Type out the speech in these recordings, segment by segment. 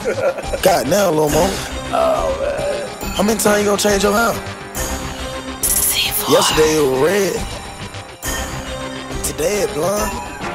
God now, Lil Mo. Oh, man. How many times you gonna change your hair? Yesterday it was red. Today it blonde.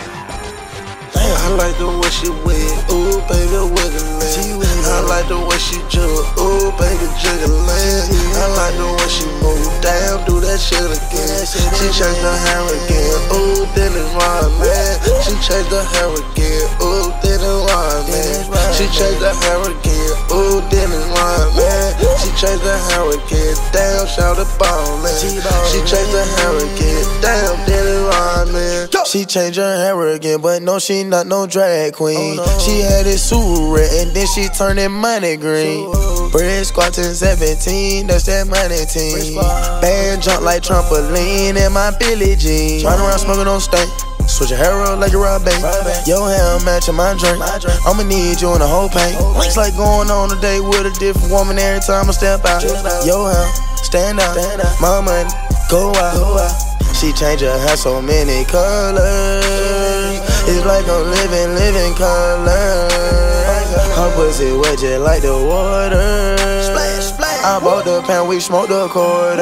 Damn. I like the way she wet, ooh baby wiggling. I like the way she jug, ooh baby jiggling. I like the way she move down, do that shit again. She changed her hair again, ooh then it's man. She changed her hair again, ooh then it's man. She changed her hair again, ooh then it's man. She changed her hair again, down shout the ball man. She changed her hair again, down then it's man. She changed her hair again, but no, she not no drag queen. She had it super red, and then she turned it money green. Bread squatting 17, that's that money team. Band jump like trampoline in my Billie Jean. Run around smoking on stank, switch your hair up like a rub bank. Your hair matching my drink, I'ma need you in the whole paint. It's like going on a date with a different woman every time I step out. Your hair, stand out, my money, go out. She changed her hair so many colors. It's like I'm living color. Her pussy wet just like the water. I bought the pound, we smoked the quarter.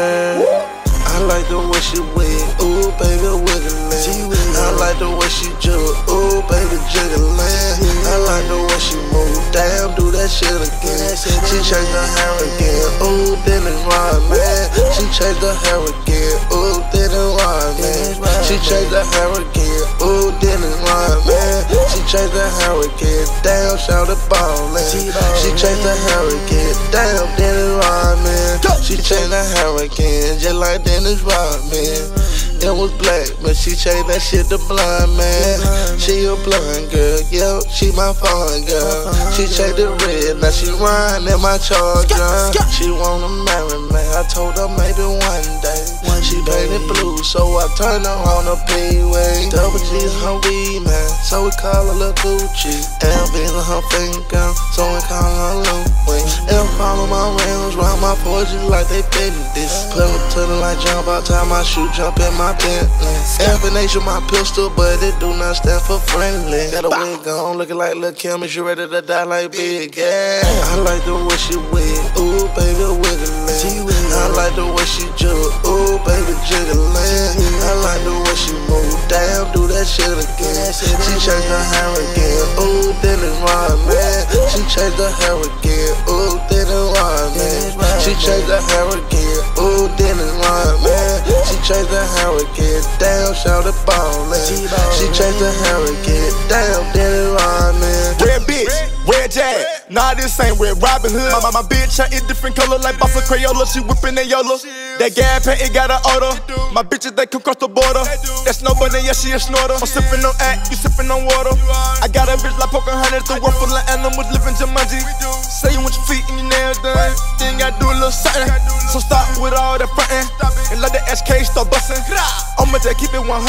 I like the way she wet, ooh baby wiggling. I like the way she jug, ooh baby jiggling. I like the way she move down, do that shit again. She changed her hair again, ooh then it's man. She changed her hair again, ooh then it's man. She changed her hair again, ooh then it's man. She changed her hair again, down shout the ball man. She changed her hair again, down then it's man. She changed her hair again, just like Dennis Rodman. It was black, but she changed that shit to blonde, man. She a blonde girl, yeah, she my fun girl. She changed the red, now she riding my Charger. She wanna marry me, I told her maybe one day. She painted blue, so I turned her on the P-way. Double G's her weed, man, so we call her Lil Gucci. LV's on her finger, so we call her Lil Wayne. L follow my rims, round my forges like they fitting this. Put up to the light, jump out, tie my shoe, jump in my Bentley. Nation my pistol, but it do not stand for friendly. Got a wig on, looking like Lil Kim, and she ready to die like Big Gas. I like the way she wet, ooh baby wiggling. I like the way she jug, ooh baby jiggling. I like the way she move down, do that shit again. She changed her hair again, ooh then it's man. She changed her hair again, ooh then it's man. She changed her hair again, ooh then it's man. She changed her hair again, down shout the ball man. She changed her hair again, down then it's man. Red bitch, red jag. Nah, this ain't Red Robin Hood. My bitch ain't different color like Bossa Crayola. She whippin' that YOLO. That gas paint, it got an odor. My bitches, they come cross the border. That's nobody, yeah, she a snorter. I'm sippin' on act, you sippin' on water. I got a bitch like Pocahontas, the world full of animals living Jumanji. Say you want your feet and your nails done, then you gotta do a little something. So stop with all that frontin', and let the SK start bustin'. I'ma just keep it 100.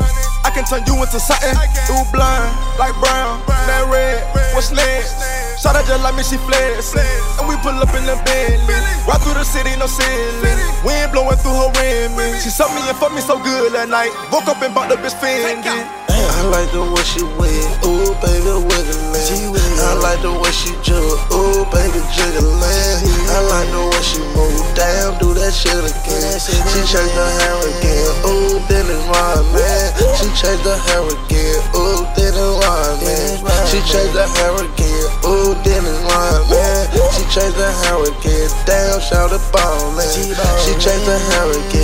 I can turn you into something. Ooh, blind, like brown, that red, what's next? Shot her just like me, she flex. And we pull up in the Bentley. Right through the city, no ceiling. Wind blowing through her rim. She sucked me and fucked me so good that night. Woke up and bought the bitch Fendi. I like the way she wet, ooh baby wiggling. I like the way she jug, ooh baby jiggling. I like the way she move down, do that shit again. She changed her hair again, ooh then it's man. She changed her hair again, ooh then it's man. She changed her hair again, ooh then it's man. She changed her hair again, down shout the ball man. She changed her hair again.